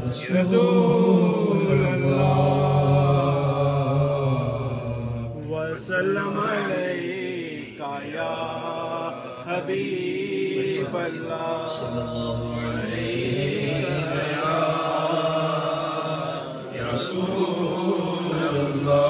رسول اللہ وسلم علیک یا حبیب اللہ صلی اللہ علیک یا رسول اللہ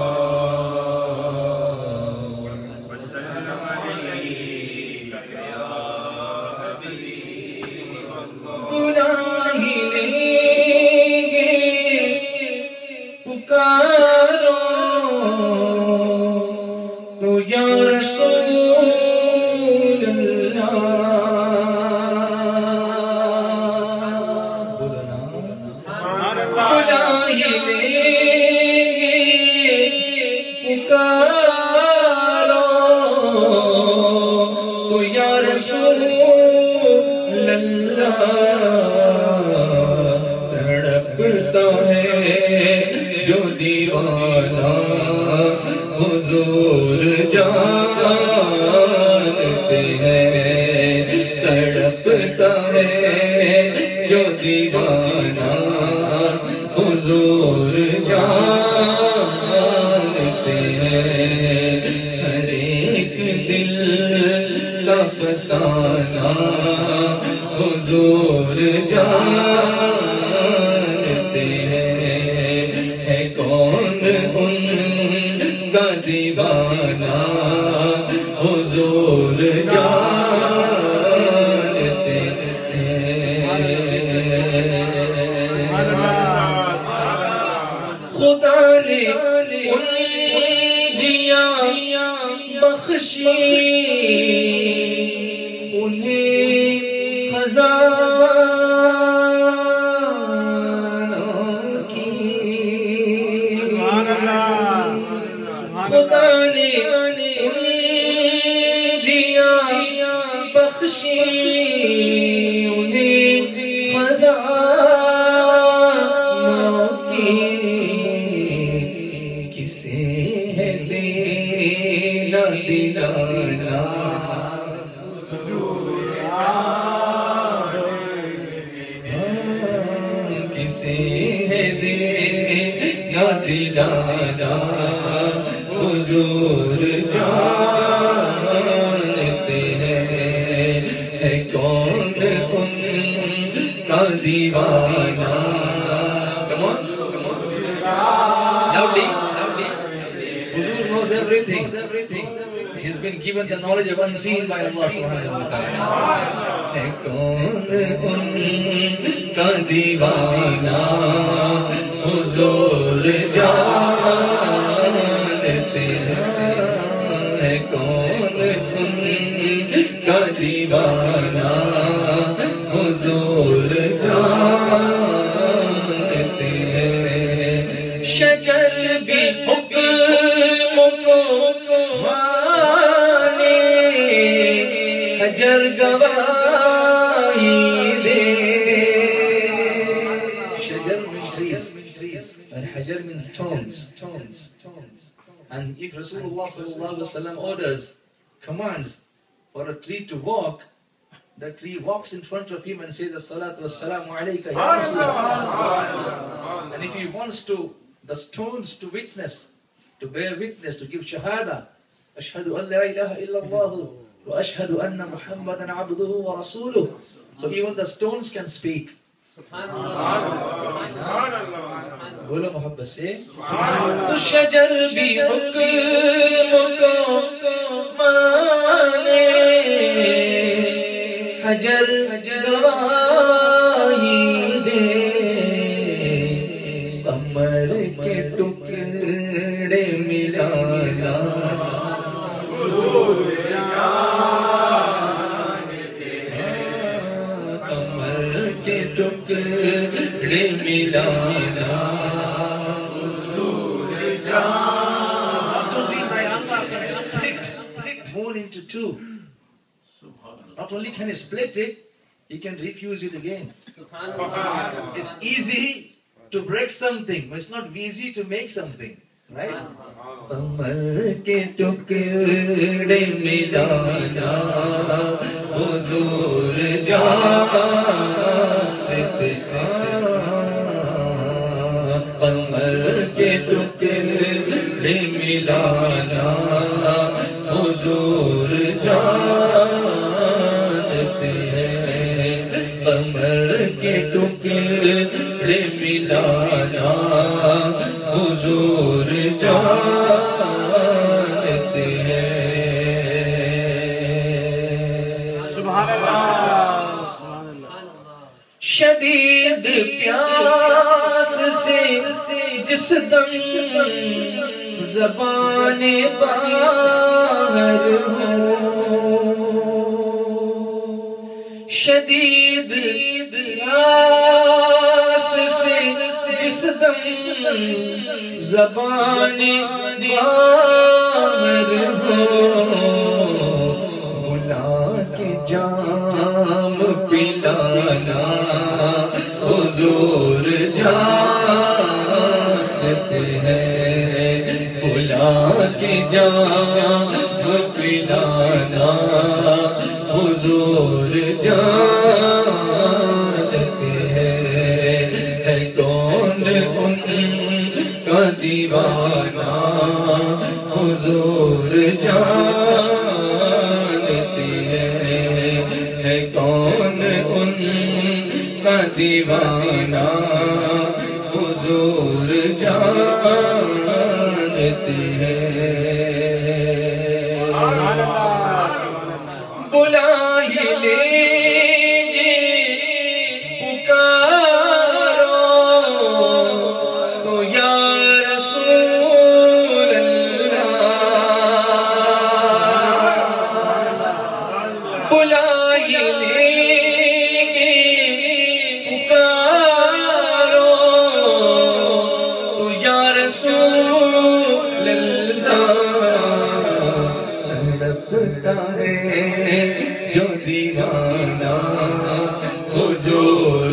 تڑپتا ہے جو دیوانہ حضور جانتے ہیں تڑپتا ہے جو دیوانہ حضور جانتے ہیں ہر ایک دل کا فسانہ حضور جانتے ہیں ہے کون ان کا دیوانہ حضور جانتے ہیں خدا نے جیا بخشی انہیں خزانوں کی خدا نے جیا بخشی انہیں خزانوں کی کسے ہے دینا دلانا کسے ہے دینا دلانا حضور جانتے ہیں ہے کون ان کا دیوانہ come on loudly حضور knows everything he's been given the knowledge of unseen by Allah subhanahu wa ta'ala ہے کون ان کا دیوانہ حضور جانتے ہیں کون ان کا دیوانہ حضور جانتے ہیں شجر بھی حکم کو مانے حجر گواہی دے شجر means trees and hajar means stones and if Rasulullah sallallahu alaihi wasallam orders commands for a tree to walk the tree walks in front of him and says as-salatu was-salamu alayka ya Rasulullah and if he wants to the stones to witness to bear witness to give shahada ashhadu an la ilaha illa Allah wa ashhadu anna Muhammadan abduhu wa rasuluhu so even the stones can speak بولو محبت سے تو شجر بھی حکم کو مانے حجر گواہی دے قمر کے ٹکڑے ملانا حضور جانتے ہیں قمر کے ٹکڑے ملانا حضور جانتے not only my Allah can split moon into two not only can he split it he can refuse it again it's easy to break something but it's not easy to make something right Qamar کے ٹکڑے ملانا حضور جانتے ہیں ملانا حضور جانتے ہیں، قمر کے ٹکڑے ملانا حضور جانتے ہیں۔ سبحان اللہ، شدید پیاس سے جس دم زبان باہر ہو، شدید پیاس سے جس دم زبان باہر ہو، بلا کے جام پلانا حضور جانتے ہیں، بلا کے جام پلانا حضور جانتے ہیں، ہے کون ان کا دیوانہ حضور جانتے ہیں، ہے کون ان کا دیوانہ حضور جانتے ہیں۔ بلا ہی لیجیے پکارو تو یا رسول اللہ، بلا ہی لیجیے پکارو تو یا رسول اللہ، تڑپتا ہے جو دیوانہ حضور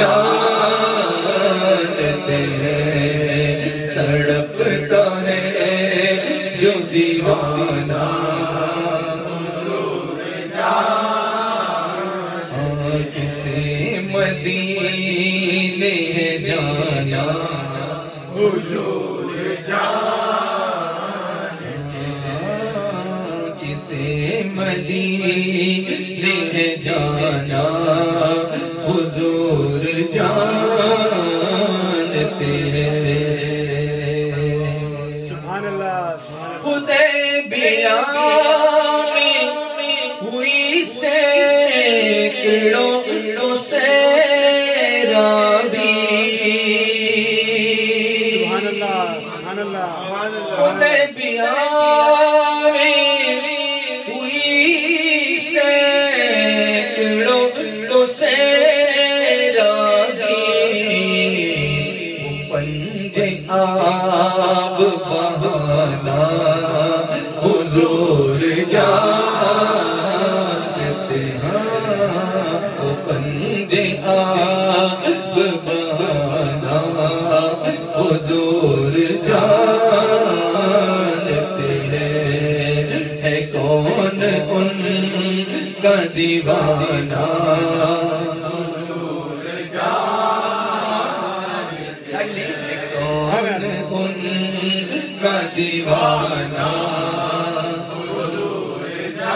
جانتے ہیں، تڑپتا ہے جو دیوانہ حضور جانتے، کسے مدینے جانا حضور کسے مدینے جانا حضور جانتے ہیں۔ سبحان اللہ، حدیبیہ میں ہوئی سینکڑوں سیرابی، سبحان اللہ، سبحان اللہ، حدیبیہ میں ہوئی سینکڑوں سیرابی، وہ پنجے آب بہانا حضور جانتے ہیں، وہ پنجے آب بہانا حضور جانتے ہیں، ہے کون ان کا دیوانہ حضور جانتے ہیں، کون ان کا دیوانہ حضور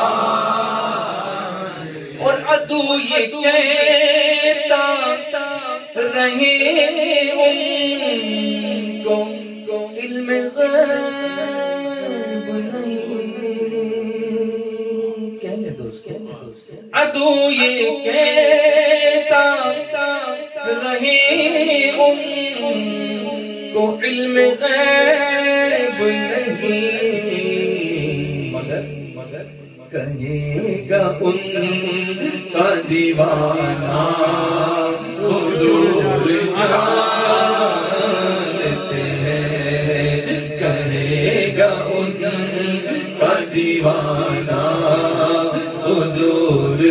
جانتے، اور عدو یہ کہتا رہے ان کو علم غیب نہیں، کہنے دوست عدو یہ کہتا رہے ان کو علم غیب نہیں، مگر کہے گا ان کا دیوانہ حضور جانتے ہیں، کہے گا ان کا دیوانہ حضور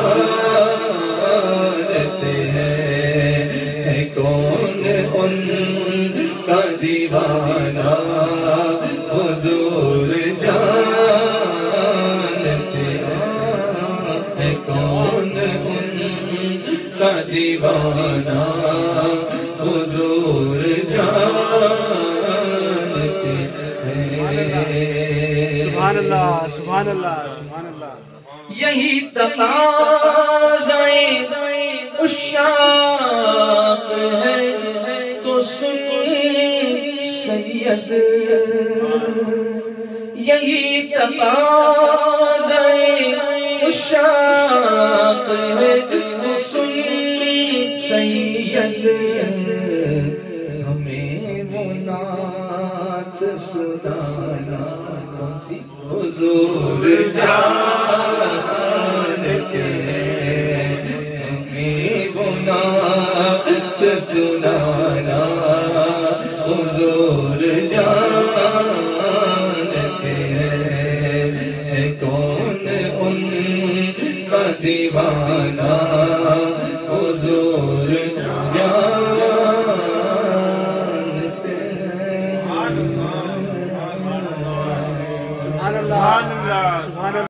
جانتے ہیں، ہے کون ان کا دیوانہ حضور جانتے ہیں، کون ان کا دیوانہ حضور جانتے ہیں۔ اللہ سبحان اللہ سبحان اللہ یہی تقاضائے عشاق ہے تو سن سید یہی تقاضائے عشاق ہے تو سن سید ہمیں وہ نعت سنانا کون سی حضور جان کے ہمیں وہ نعت سنانا حضور جان کے کون ان کا دیوانہ حضور جانتے ہیں سبحان اللہ سبحان اللہ